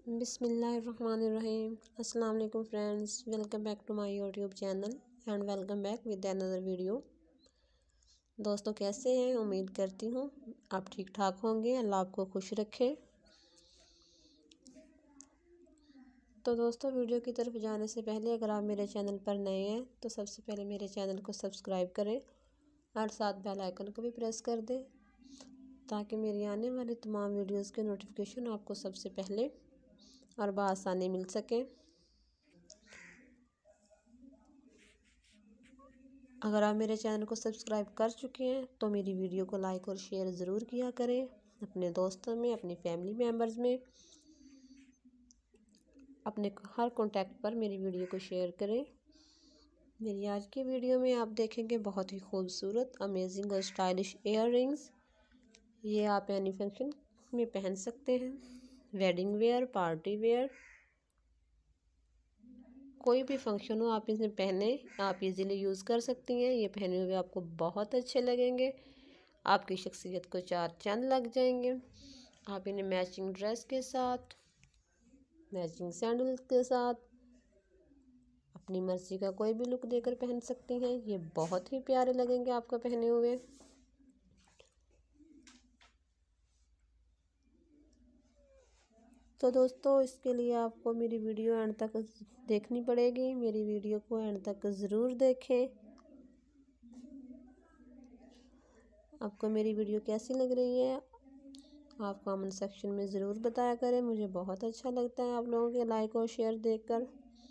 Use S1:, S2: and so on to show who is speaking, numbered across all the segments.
S1: बिस्मिल्लाहिर्रहमानिर्रहीम। अस्सलाम वालेकुम friends, welcome back to my YouTube channel and welcome back with another video. दोस्तों कैसे हैं? उम्मीद करती हूँ आप ठीक ठाक होंगे। अल्लाह आपको खुश रखे। तो दोस्तों वीडियो की तरफ जाने से पहले अगर आप मेरे चैनल पर नए हैं तो सबसे पहले मेरे चैनल को सब्सक्राइब करें और साथ बेल आइकन को भी प्रेस कर दें ताकि मेरी आने वाली तमाम वीडियोज़ के नोटिफिकेशन आपको सबसे पहले और बआसानी मिल सके। अगर आप मेरे चैनल को सब्सक्राइब कर चुके हैं तो मेरी वीडियो को लाइक और शेयर ज़रूर किया करें अपने दोस्तों में, अपनी फैमिली मेम्बर्स में, अपने हर कॉन्टैक्ट पर मेरी वीडियो को शेयर करें। मेरी आज की वीडियो में आप देखेंगे बहुत ही खूबसूरत, अमेजिंग और स्टाइलिश ईयर रिंग्स। ये आप एनी फंक्शन में पहन सकते हैं, वेडिंग वेयर, पार्टी वेयर, कोई भी फंक्शन हो आप इसे पहने, आप इजीली यूज़ कर सकती हैं। ये पहने हुए आपको बहुत अच्छे लगेंगे, आपकी शख्सियत को चार चांद लग जाएंगे। आप इन्हें मैचिंग ड्रेस के साथ, मैचिंग सैंडल के साथ अपनी मर्ज़ी का कोई भी लुक देकर पहन सकती हैं। ये बहुत ही प्यारे लगेंगे आपको पहने हुए। तो दोस्तों इसके लिए आपको मेरी वीडियो एंड तक देखनी पड़ेगी। मेरी वीडियो को एंड तक ज़रूर देखें। आपको मेरी वीडियो कैसी लग रही है आप कमेंट सेक्शन में ज़रूर बताया करें। मुझे बहुत अच्छा लगता है आप लोगों के लाइक और शेयर देखकर।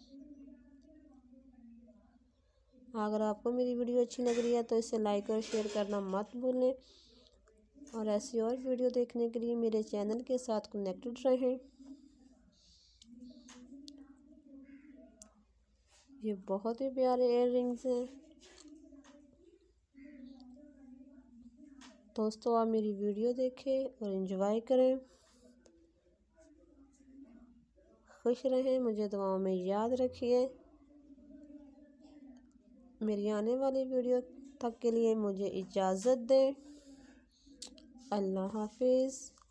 S1: अगर आपको मेरी वीडियो अच्छी लग रही है तो इसे लाइक और शेयर करना मत भूलें और ऐसी और वीडियो देखने के लिए मेरे चैनल के साथ कनेक्टेड रहें। ये बहुत ही प्यारे ईयर रिंग्स हैं। दोस्तों आप मेरी वीडियो देखें और एंजॉय करें, खुश रहें, मुझे दुआओं में याद रखिए। मेरी आने वाली वीडियो तक के लिए मुझे इजाज़त दें। अल्लाह हाफिज़।